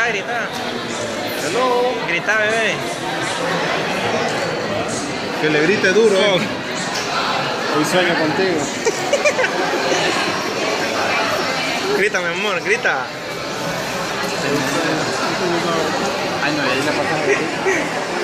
grita. Hello. Grita, bebé. Que le grite duro. Hoy sueño contigo. Grita, mi amor, grita. Ay, no, y ahí la pasas.